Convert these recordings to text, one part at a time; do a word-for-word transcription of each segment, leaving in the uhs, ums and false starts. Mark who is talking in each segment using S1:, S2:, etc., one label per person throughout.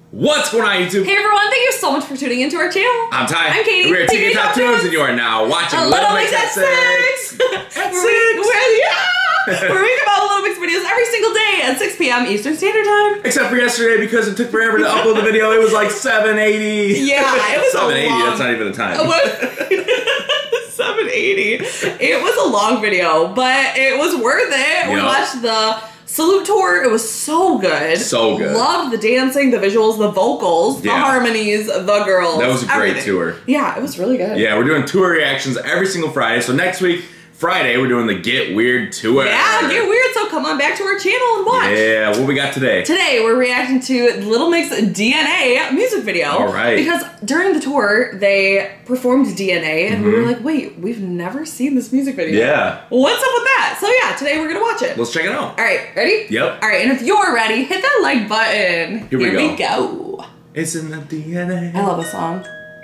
S1: What's going on, YouTube?
S2: Hey everyone, thank you so much for tuning into our channel.
S1: I'm Ty.
S2: I'm Katie.
S1: We're at T V Top Tunes, and you are now watching
S2: a
S1: Little
S2: Little
S1: Mix
S2: Mix
S1: at six.
S2: At
S1: At
S2: We're-
S1: six.
S2: we're- yeah! We're making about Little Mix videos every single day at six p m Eastern Standard Time.
S1: Except for yesterday, because it took forever to upload the video. It was like seven eighty.
S2: Yeah, it was a
S1: seven eighty.
S2: long-
S1: That's not even the time.
S2: What? seven eighty. It was a long video, but it was worth it. We
S1: Yep.
S2: watched the Salute tour. It was so good.
S1: So good.
S2: Loved the dancing, the visuals, the vocals, the
S1: Yeah.
S2: harmonies, the girls.
S1: That was a great
S2: everything.
S1: tour.
S2: Yeah, it was really good.
S1: Yeah, we're doing tour reactions every single Friday. So next week, Friday, we're doing the Get Weird tour.
S2: Yeah, get weird. So come on back to our channel and watch.
S1: Yeah, what we got today?
S2: Today we're reacting to Little Mix D N A music video.
S1: All right.
S2: Because during the tour they performed D N A and we
S1: Mhm.
S2: were like, wait, we've never seen this music video.
S1: Yeah.
S2: What's up with that? So yeah, today we're gonna watch it.
S1: Let's check it out.
S2: All right, ready?
S1: Yep.
S2: All right, and if you're ready, hit that like button.
S1: Here we go.
S2: we go.
S1: It's in the D N A.
S2: I love a song.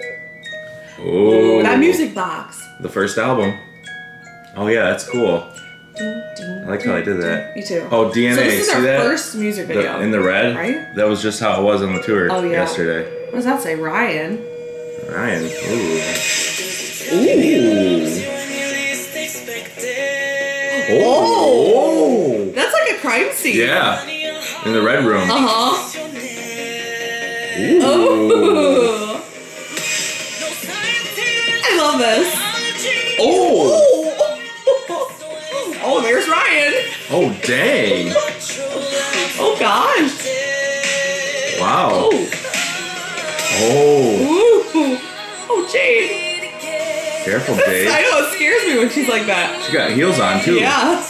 S1: Oh.
S2: That music box.
S1: The first album. Oh yeah, that's cool. I like how I did that.
S2: Me too.
S1: Oh, D N A,
S2: So this is
S1: see
S2: our
S1: that?
S2: first music
S1: The-
S2: video.
S1: in the red?
S2: Right?
S1: That was just how it was on the tour
S2: Oh, yeah.
S1: yesterday.
S2: What does that say? Ryan.
S1: Ryan. Ooh. Ooh. Oh.
S2: That's like a crime scene.
S1: Yeah. In the red room.
S2: Uh-huh.
S1: Ooh.
S2: Oh. I love this.
S1: Oh.
S2: Oh, there's Ryan.
S1: Oh, dang.
S2: Oh, gosh.
S1: Wow.
S2: Oh.
S1: Oh.
S2: Ooh. Oh, Jade.
S1: Careful,
S2: I
S1: Jade.
S2: know, it scares me when she's like that.
S1: She got heels on, too.
S2: Yeah.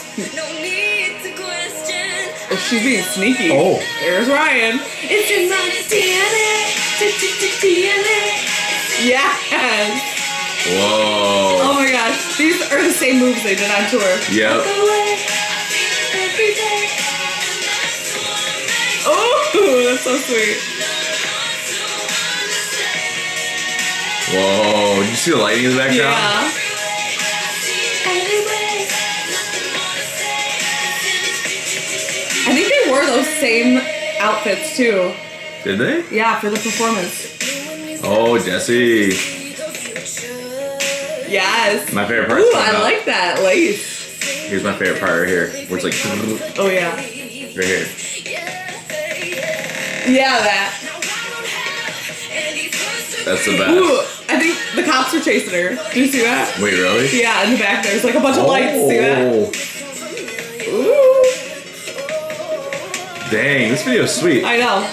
S2: Oh, she's being sneaky.
S1: Oh.
S2: There's Ryan. It's in my D N A. D N A. Yes.
S1: Whoa.
S2: Oh my gosh. These are the same moves they did on tour.
S1: Yep.
S2: Oh, that's so sweet.
S1: Whoa. Did you see the lighting in the background?
S2: Yeah. I think they wore those same outfits too.
S1: Did they?
S2: Yeah, for the performance.
S1: Oh, Jesse.
S2: Yes.
S1: My favorite part.
S2: Ooh, I like that lace.
S1: Here's my favorite part right here, where it's like
S2: Oh yeah.
S1: right here.
S2: Yeah, that.
S1: That's the best.
S2: Ooh, I think the cops are chasing her. Do you see that?
S1: Wait, really?
S2: Yeah, in the back there's like a bunch of lights. See that? Ooh.
S1: Dang, this video is sweet.
S2: I know.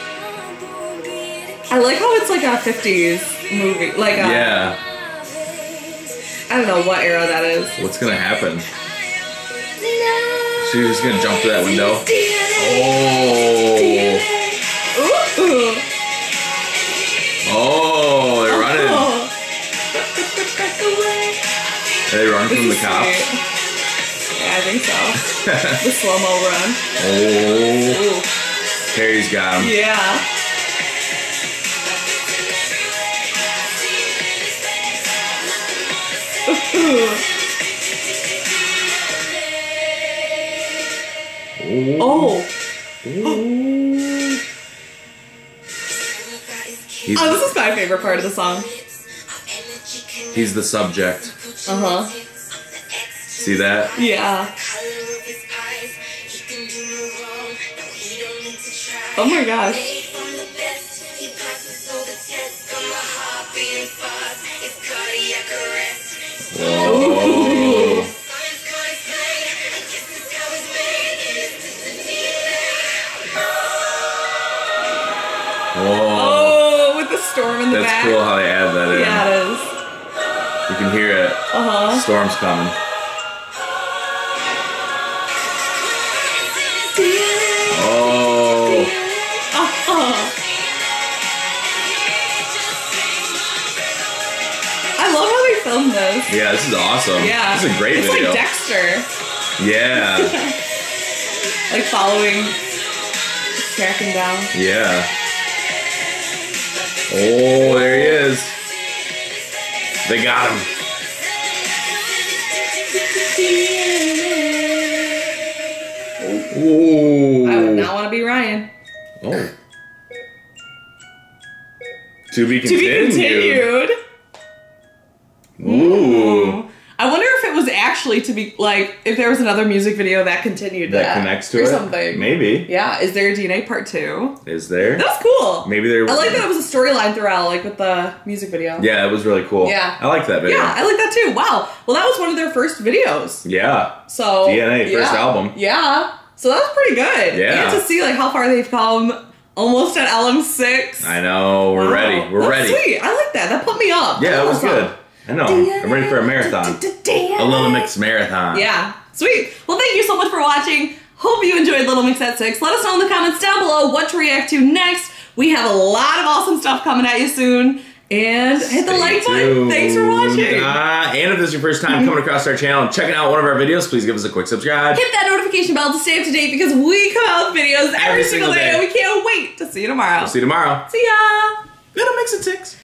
S2: I like how it's like a fifties movie. Like a,
S1: Yeah.
S2: I don't know what era that is.
S1: What's gonna happen? She's just gonna jump through that window. Oh.
S2: Ooh.
S1: Oh, they're running.
S2: Oh.
S1: Are they running
S2: This
S1: from the
S2: is
S1: cops?
S2: sweet. Yeah, I think so. The slow-mo run.
S1: Oh.
S2: Ooh.
S1: Carrie's got him.
S2: Yeah. Oh.
S1: He's,
S2: Oh, this is my favorite part of the song.
S1: he's the subject.
S2: Uh-huh.
S1: See that?
S2: Yeah. Oh my gosh.
S1: Whoa. Whoa.
S2: Oh, with the storm in the
S1: That's
S2: back.
S1: cool how they add that in.
S2: Yeah, it is.
S1: You can hear it.
S2: Uh-huh.
S1: Storm's coming. Oh.
S2: Uh-huh. I love how they filmed this.
S1: Yeah, this is awesome.
S2: Yeah.
S1: This is a great
S2: it's
S1: video.
S2: It's like Dexter.
S1: Yeah.
S2: Like following, tracking down.
S1: Yeah. Oh, there he is. They got him. Ooh.
S2: I would not want to be Ryan.
S1: Oh. To be
S2: To
S1: continued.
S2: be continued.
S1: Ooh.
S2: I wonder if it was actually to be, like, if there was another music video that continued that.
S1: That connects to
S2: or
S1: it?
S2: something.
S1: Maybe.
S2: Yeah. Is there a D N A part two?
S1: Is there?
S2: That's cool.
S1: Maybe there.
S2: I like that it was a storyline throughout, like with the music video.
S1: Yeah, it was really cool.
S2: Yeah.
S1: I like that video.
S2: Yeah, I like that too. Wow. Well, that was one of their first videos.
S1: Yeah.
S2: So
S1: D N A, first
S2: yeah.
S1: album.
S2: Yeah. So that was pretty good.
S1: Yeah.
S2: You get to see like how far they've come. Almost at L M six.
S1: I know. We're
S2: Wow.
S1: ready. We're
S2: That's
S1: ready.
S2: Sweet. I like that. That put me up.
S1: Yeah,
S2: I
S1: it was
S2: love that
S1: good. I know. I'm ready for a marathon. A Little Mix marathon.
S2: Yeah. Sweet. Well, thank you so much for watching. Hope you enjoyed Little Mix at six. Let us know in the comments down below what to react to next. We have a lot of awesome stuff coming at you soon. And hit the
S1: Stay
S2: like button.
S1: tuned.
S2: Thanks for watching.
S1: Uh, and if this is your first time coming across our channel and checking out one of our videos, please give us a quick subscribe.
S2: Hit that notification bell to stay up to date because we come out with videos every,
S1: Every
S2: single
S1: single
S2: day.
S1: day.
S2: And we can't wait to see you tomorrow.
S1: We'll see you tomorrow.
S2: See ya.
S1: Little Mix at six.